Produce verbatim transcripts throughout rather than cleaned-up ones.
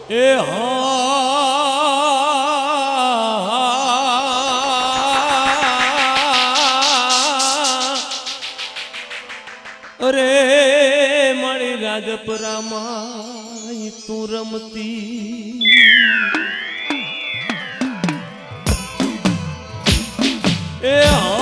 એ અરે મારી રાજપરામાં તું રમતી એ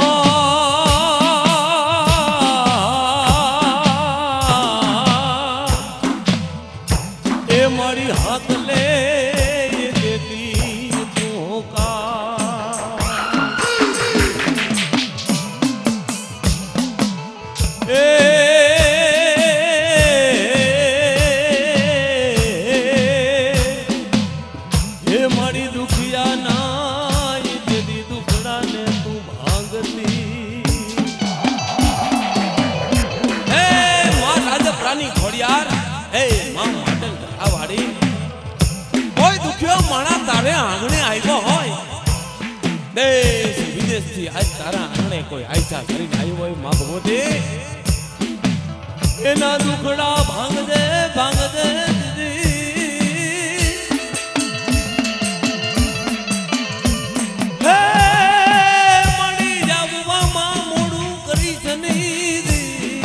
આંગણે આવ્યો હોય દેશ વિદેશ થી આજ તારા આંગણે કોઈ આયસા કરીને આવ્યો હોય માં ભગવતી એના દુખડા ભાંગ દે ભાંગ દે હે મળી જાવવા માં મોડું કરી જની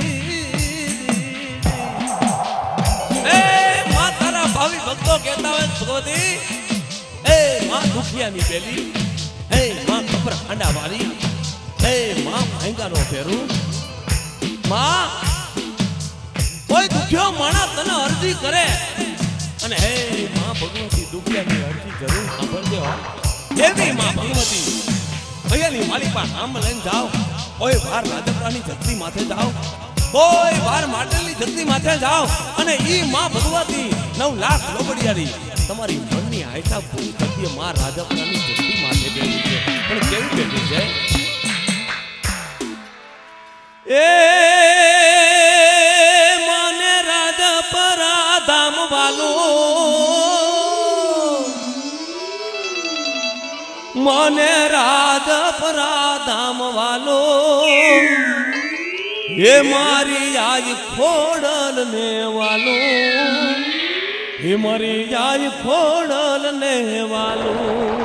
હે માં તારા ભાવી ભક્તો કહેતા હોય ભગવતી દુખિયાની પેલી હે માં કપરા હાંડા વાળી હે માં ભાંગાનો ફેરું માં કોઈ દુખ્યો માણા તને અરજી કરે અને હે માં ભગવતી દુખિયાની અરજી જરૂર સાંભળજો એવી માં ભગવતી ભૈયાની મારી પાસે નામ લઈને જાઓ કોઈ વાર રાજપરાની જગતી માથે જાઓ કોઈ વાર માટલી જગતી માથે જાઓ અને ઈ માં ભગવતી નવ લાખ લોબડિયારી તમારી મનની આયતા પૂરી થતી માં રાજપરાની જગતી માથે બેઠી છે પણ કેવી બેઠી છે એ માને રાજપરા ધામ વાલો માને રાજપરા ધામ વાલો એ મારી આજ ખોડલ ને વાલો હે મારી જાય ખોડલ ને વાલું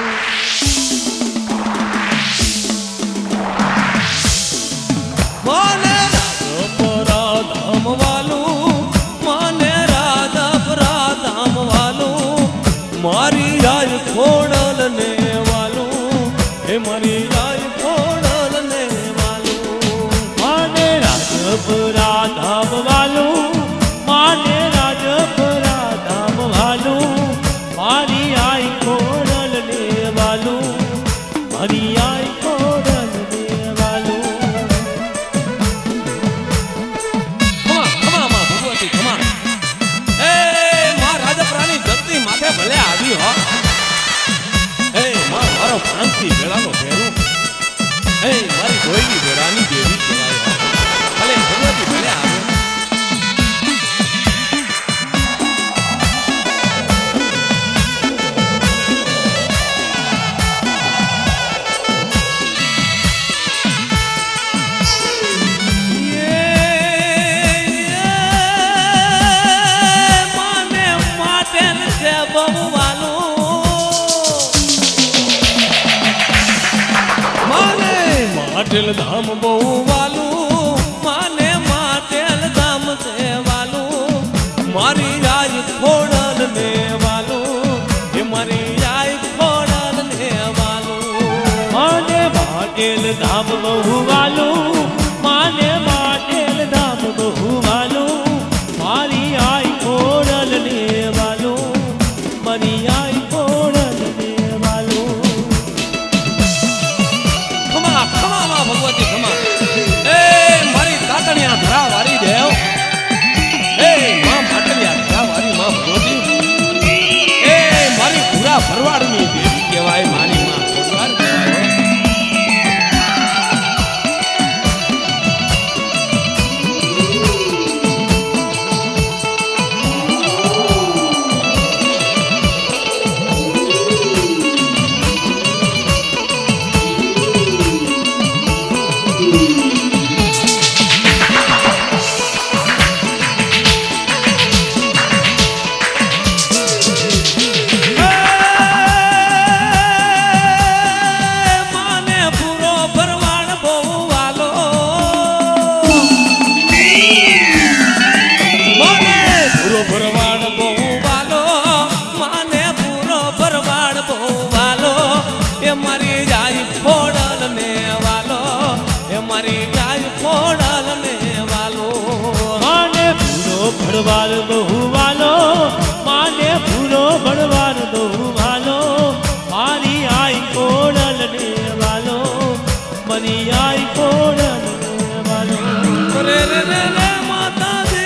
માને રાજપરા ધામ વાલું માને રાજપરા ધામ વાલું મારી જાય ખોડલ ને વાલું હે મારી જાય ખોડલ ને વાલું માને રાજપરા ધામ વાલું માને રાજપરા મારી આઈ ખોડલ ને વાલું મારી આઈ ખોડલ ને વાલું ખમા ખમા માં ભગવતી ખમા એ માં રાજપરાની જગતી માથે ભલે આવી હો એ માં મારો ભાંગથી ભેળાનો ફેરું એ મારી ગોયની ભેળાની દેવી કહેવાય ભલે ભગવતી ભલે આવે માટેલ ધામ બહુ વાલું માને માટેલ ધામ છે વાલું મારી રાજ ખોડલ ને વાલું એ મારી રાજ ખોડલ ને વાલું માને માટેલ ધામ બહુ વાલું માને માટેલ ધામ બહુ વાલું મારી આઈ ખોડલ ને વાલું મારી આઈ ખોડલ ને વાલું ભગવતી ખમા ભણવાર બહુ વાલો માને ભૂરો ભણવાર બહુ વાલો મારી આઈ કોડલ ને વાલો મારી આઈ કોડલ ને વાલો રે રે રે રે માતાજી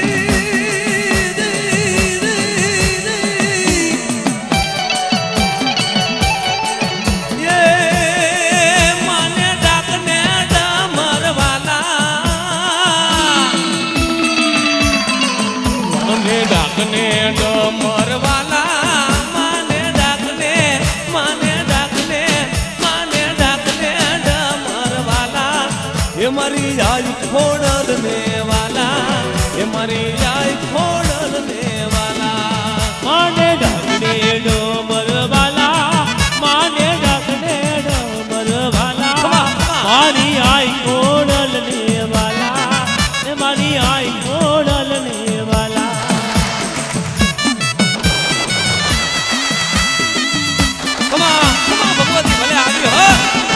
ડાકને ડમર વાલા માને ડાકને માને ડાકને માને ડાકને ડમર વાલા એ મારી આઈ ખોડલ ને વાલા એ મારી આઈ ખોડલ ને વાલા માને ડાકને ડમર વાલા માને ડાકને ડમર વાલા મારી આઈ ખોડલ ને વાલા એ મારી આઈ ખોડલ ને વાલા ભગવતી ભલે આવી હો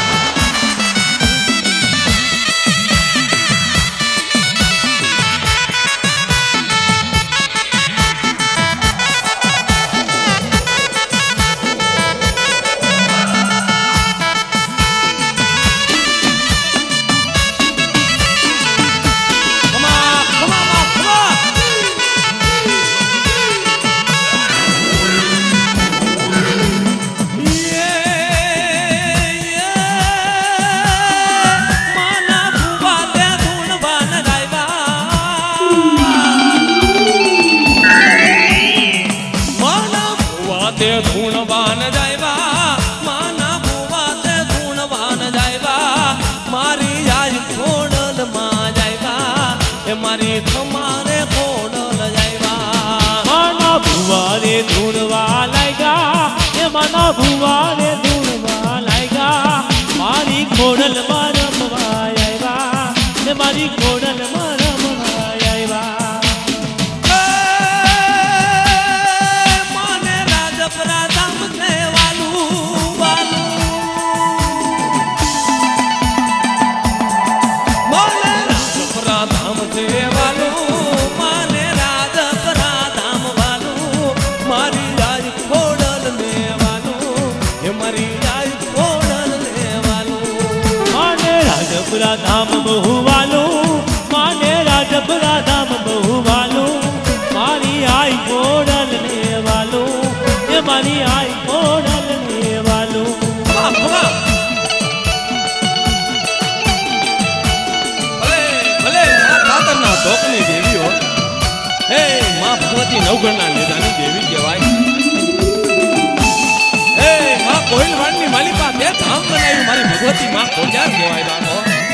ગુણવાન જાયવા માના ભુવા તે ગુણવાન જાયવા મારી આઈ ખોડલ માં જાયવા એ મારી તમારે ખોડલ જાયવા માના ભુવા રે ધૂણવા લાગ્યા એ માના ભુવા રે ધૂણવા લાગ્યા મારી ખોડલ માં રમવા આવ્યા એ મારી ખોડલ માં રમવા આવ્યા રાજપુરા ધામ બહુ વાલું માને રાજપુરા ધામ બહુ વાલું મારી આઈ કોડલ ને વાલું એ મારી આઈ કોડલ ને વાલું ભલે ભલે ખાતરના ઢોકની દેવી હો હે માં ભગવતી નવગણના નિધાની દેવી કહેવાય હે માં કોઈલવાડની માલિકા બે ધામ બનાવ્યું મારી ભગવતી માં કોજાર કહેવાય રાખો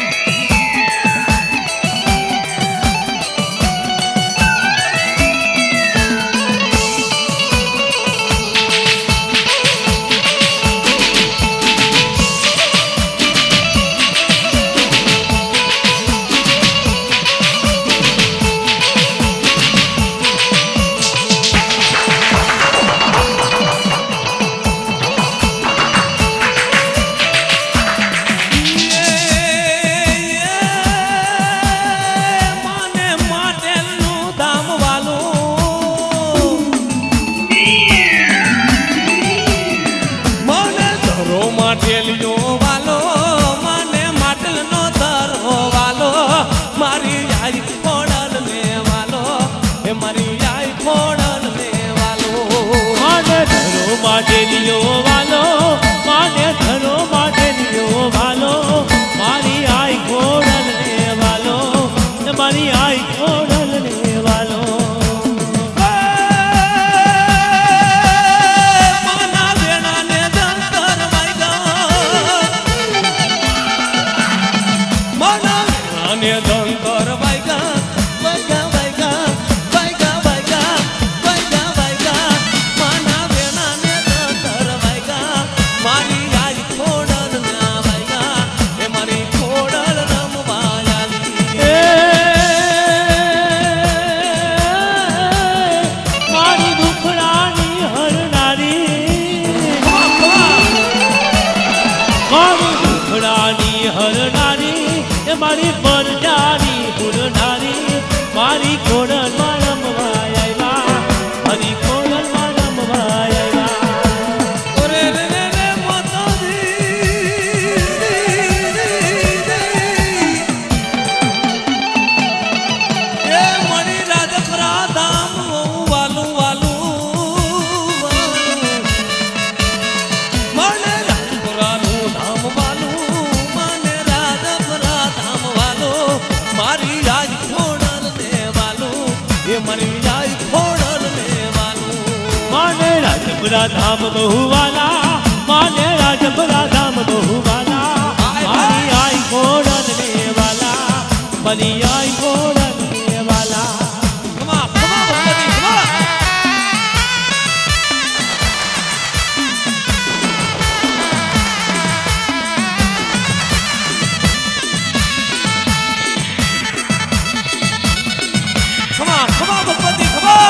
માટે દિયો વાલો માને ધરો માટે દિયો વાલો મારી આઈ ખોડલ ને વાલો મારી આઈ ખોડલ ને વાલો માના વેણા ને દંતર વાગ્યા માના વેણા ને દંતર વાગ્યા મારી પરજારી ગુરનારી મારી ખોડલ માં રમવા એ મારી જાય ખોડલ ને વાલું માને રાજપુરા ધામ બહુ વાલા માને રાજપુરા ધામ બહુ વાલા મારી આઈ ખોડલ ને વાલા મારી આઈ ખોડલ ને વાલા ખમા ખમા ભગવતી ખમા ખમા ખમા ભગવતી ખમા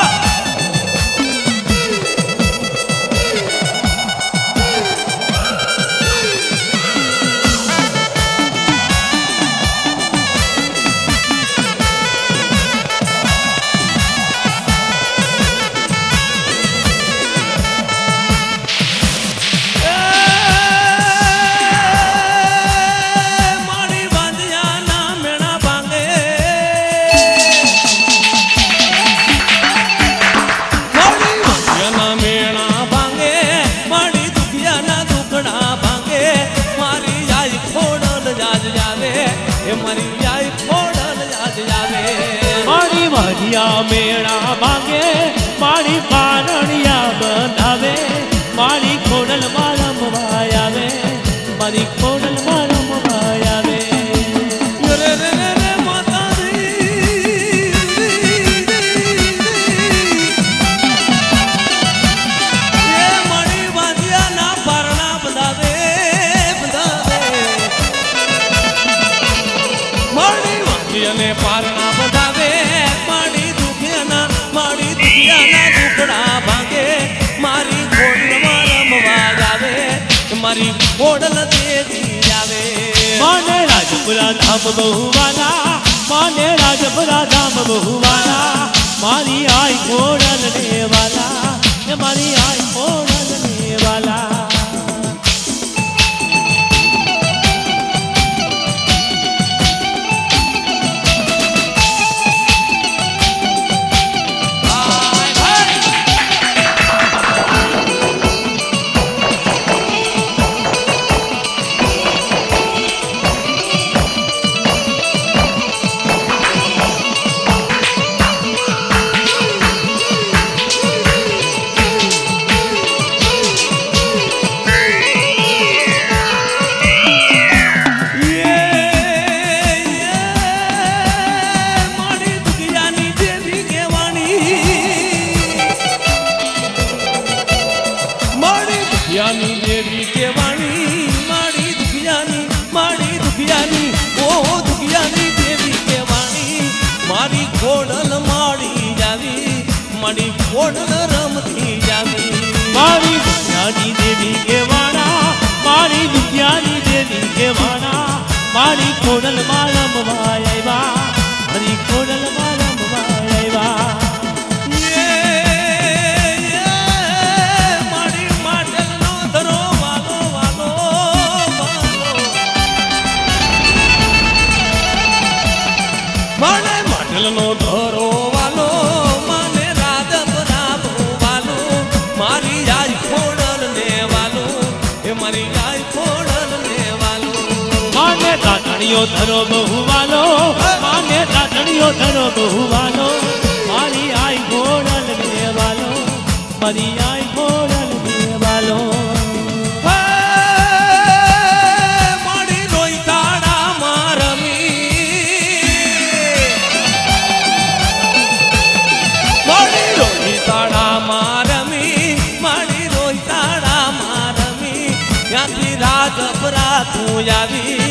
મેળા ભાગે મારી પારણિયા બંધાવે મારી ખોડલ માં રમવા આવે મારી ખોડલ માં રમવા આવે રે રે રે રે માતાજી એ મારી વાંધિયા ના પારણા બંધાવે બંધાવે મારી વાંધિયા ને પારણા બંધાવે મારી દુખિયાના દુખડા ભાગે મારી ખોડલમાં રમવા આવે મારી ખોડલ દેવી આવે માને રાજપુરા ધામ બહુ વાલા માને રાજપુરા ધામ બહુ વાલા મારી આઈ ખોડલ ને વાલા મારી આઈ ખોડલ ને વાલા ખોડલ માડી જાવી મારી ખોડલ રમતી જાવી મારી દુખિયાની દેવી કેવાણા મારી દુખિયાની દેવી કેવાણા મારી ખોડલ માં રમવા આવ્યા મારી ખોડલ માં રમવા આવ્યા મારી માટલ નો ધરો વાલો વાલો મારે માટલ નો ધરો વાલો માને રાજપુરા વાલો મારી આઈ ખોડલ ને વાલો એ મારી આઈ ખોડલ ને વાલો માને રાધણીઓ ધરો બહુ વાલો માને રાધણીઓ ધરો બહુ વાલો મારી આઈ ખોડલ ને વાલો મારી આઈ ખોડલ ને વાલો મારી રોઈતાડા મારમી મારી રોઈતાડા મારમી મારી રોઈતાડા મારમી ત્યાંથી રાજપુરા તું આવી